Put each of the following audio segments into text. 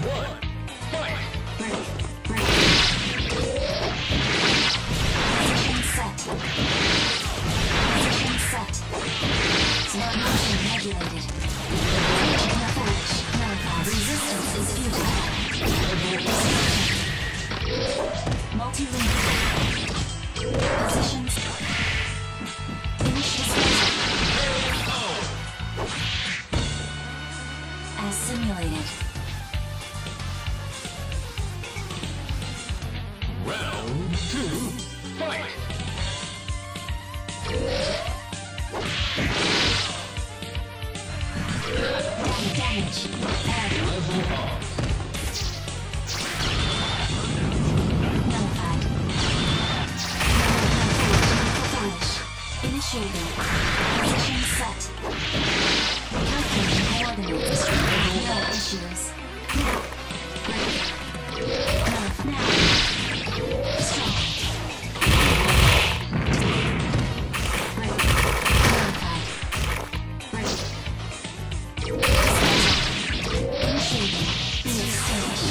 one, fight! Break. Position set. Position set. Slow motion regulated. Flash. Nullified. Resistance is futile. Multi-link. Positions. Finish disposal. As simulated. Round 2, fight! Damage. Level up. Nullified. Flash. Initiating. Position set. Calculating coordinates. No issues. Now. Strong. Break. Nullified. Break. Initiating. Be extinguished.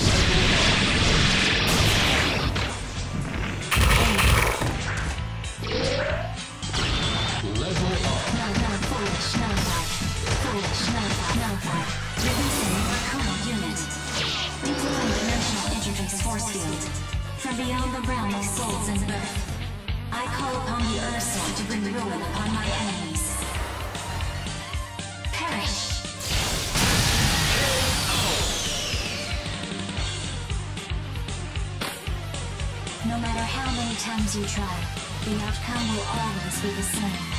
Level up. Foolish. Nullified. Foolish. Nullified. Releasing recall unit. Deploying dimensional interface force field. From beyond the realm of souls and birth, I call upon the Ursa to bring ruin upon my enemies. Perish! No matter how many times you try, the outcome will always be the same.